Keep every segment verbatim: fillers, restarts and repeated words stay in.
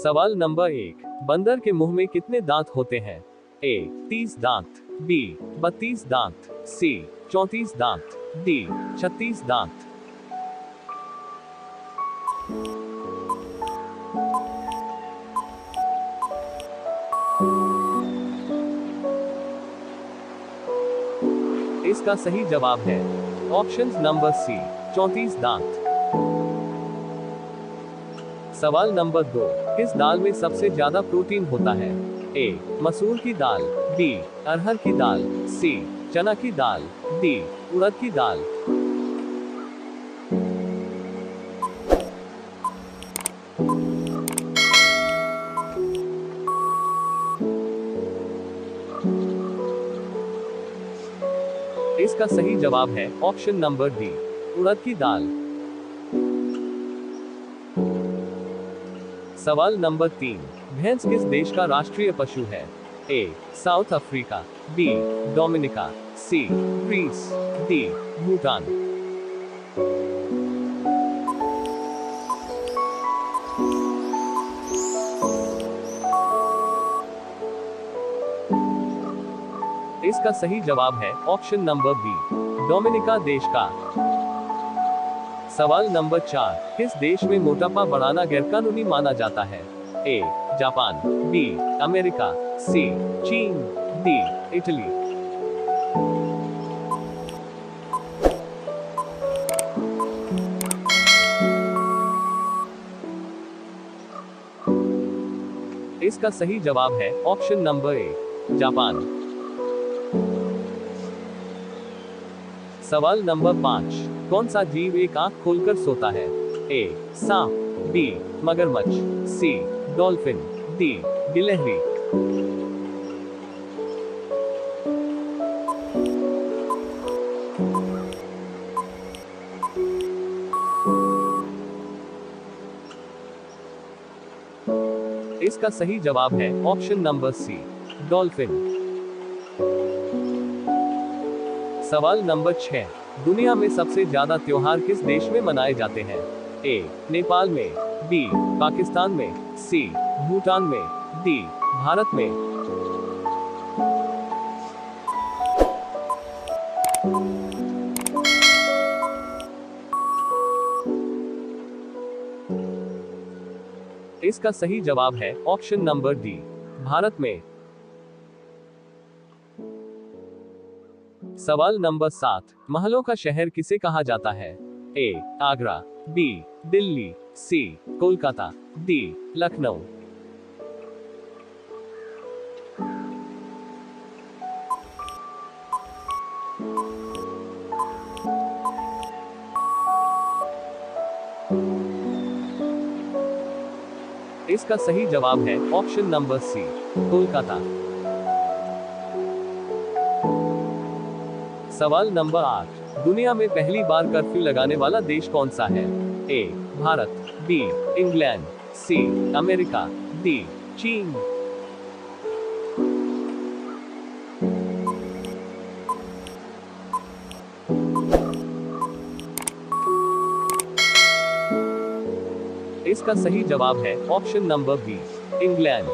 सवाल नंबर एक, बंदर के मुंह में कितने दांत होते हैं? ए तीस दांत, बी बत्तीस दांत, सी चौंतीस दांत, डी छत्तीस दांत। इसका सही जवाब है ऑप्शन नंबर सी चौंतीस दांत। सवाल नंबर दो, किस दाल में सबसे ज्यादा प्रोटीन होता है? ए मसूर की दाल, बी अरहर की दाल, सी चना की दाल, डी उड़द की दाल। इसका सही जवाब है ऑप्शन नंबर डी उड़द की दाल। सवाल नंबर तीन, भैंस किस देश का राष्ट्रीय पशु है? A South Africa, B Dominica, C Greece, D Bhutan. इसका सही जवाब है ऑप्शन नंबर बी डोमिनिका देश का। सवाल नंबर चार, किस देश में मोटापा बढ़ाना गैरकानूनी माना जाता है? A Japan, B America, C चीन, डी इटली। इसका सही जवाब है ऑप्शन नंबर ए जापान। सवाल नंबर पांच, कौन सा जीव एक आंख खोलकर सोता है? ए सांप, बी मगरमच्छ, सी डॉल्फिन, डी गिलहरी। इसका सही जवाब है ऑप्शन नंबर सी डॉल्फिन। सवाल नंबर छह, दुनिया में सबसे ज्यादा त्योहार किस देश में मनाए जाते हैं? ए नेपाल में, बी पाकिस्तान में, सी भूटान में, डी भारत में। इसका सही जवाब है ऑप्शन नंबर डी भारत में। सवाल नंबर सात, महलों का शहर किसे कहा जाता है? A Agra, B Delhi, C Kolkata, D Lucknow. इसका सही जवाब है ऑप्शन नंबर सी कोलकाता। सवाल नंबर आठ, दुनिया में पहली बार कर्फ्यू लगाने वाला देश कौन सा है? A Bharat, B England, C America, D चीन। इसका सही जवाब है ऑप्शन नंबर बी इंग्लैंड।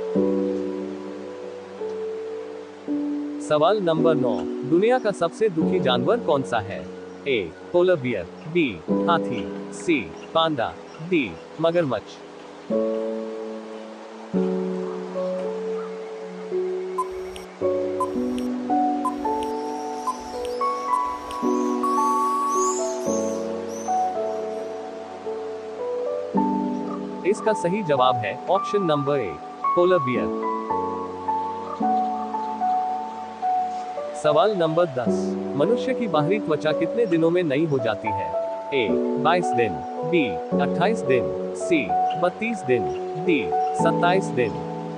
सवाल नंबर नौ, दुनिया का सबसे दुखी जानवर कौन सा है? ए पोलर बियर, बी हाथी, सी पांडा, डी मगरमच्छ। इसका सही जवाब है option number A polar bear. सवाल नंबर दस, मनुष्य की बाहरी त्वचा कितने दिनों में नई हो जाती है? ए बाईस दिन, बी अट्ठाईस दिन, सी बत्तीस दिन, डी सत्ताईस दिन।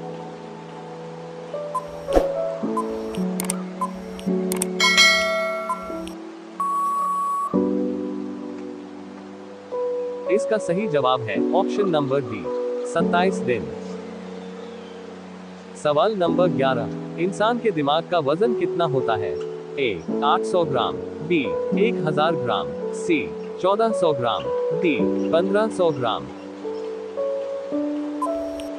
इसका सही जवाब है ऑप्शन नंबर डी सत्ताईस दिन। सवाल नंबर ग्यारह, इंसान के दिमाग का वजन कितना होता है? ए आठ सौ ग्राम, बी एक हज़ार ग्राम, सी चौदह सौ ग्राम, डी पंद्रह सौ ग्राम।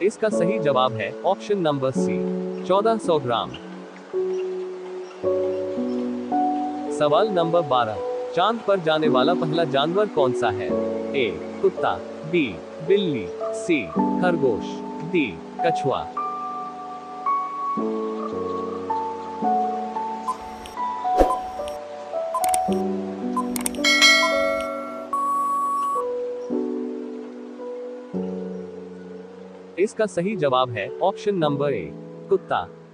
इसका सही जवाब है ऑप्शन नंबर सी, चौदह सौ ग्राम। सवाल नंबर बारह, चांद पर जाने वाला पहला जानवर कौन सा है? ए कुत्ता, बी बिल्ली, सी खरगोश, डी कछुआ। इसका सही जवाब है ऑप्शन नंबर ए, कुत्ता।